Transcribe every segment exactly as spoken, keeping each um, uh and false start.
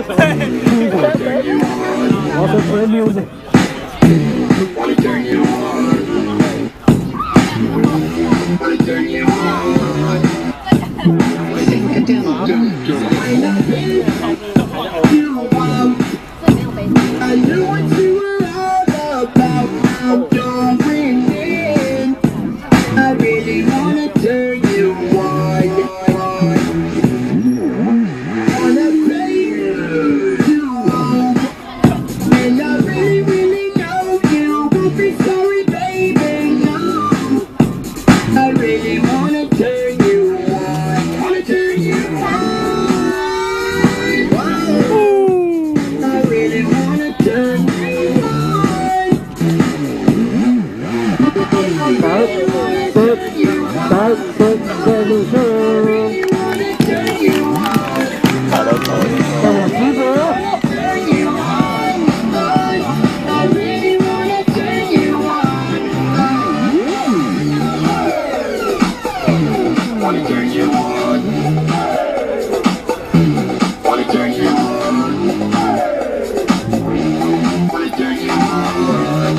Also play music. I knew what you were all about. Now don't bring me in. I really wanna turn you on. Wanna play you on. And I really, really know you won't be sorry, baby. No, I really wanna turn you on. Wanna turn you on. Whoa. I really wanna turn you on. Five, six, five, six, seven, two. Come on, people. Wanna turn you on. Wanna turn you on. Wanna turn you on.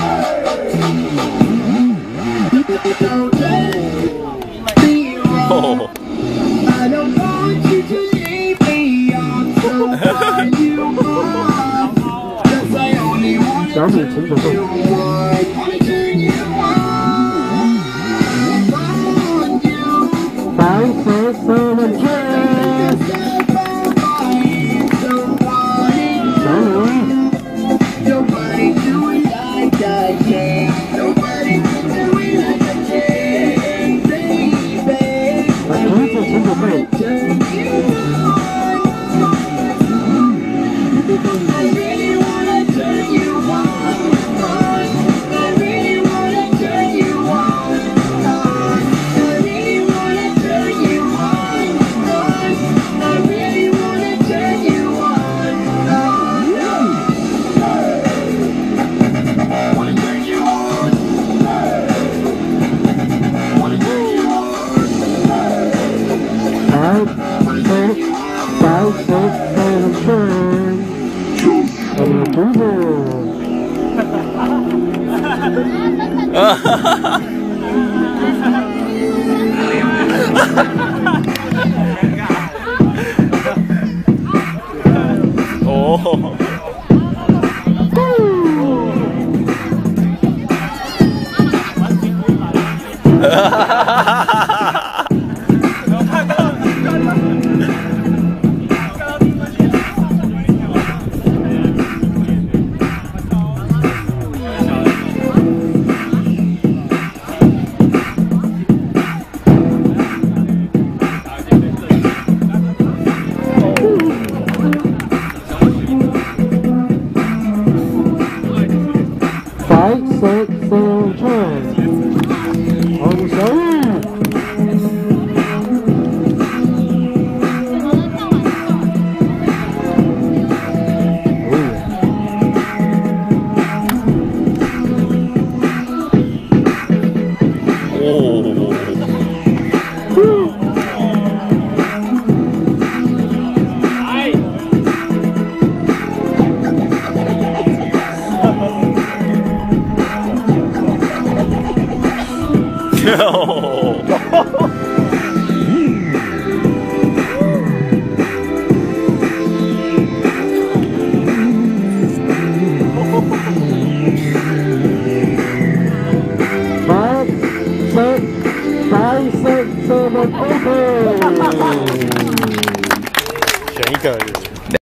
Don't let me wrong. I don't want you to leave me on. So find you on. 'Cause I only wanna turn you on. Wanna turn you on. Want you. Five, six, seven, two. Nobody do it like I can. Nobody do it like I can, baby. I wanna turn you on. I really wanna turn you on. I really wanna turn you on. I really wanna turn you on. I really wanna turn you on. Wanna turn you on. Wanna turn you on. Five, six, five, six, seven, two. Come on, people. Oh. Five, six, seven, two. On the side. No. Five, six, five, six, seven, eight. 选一个。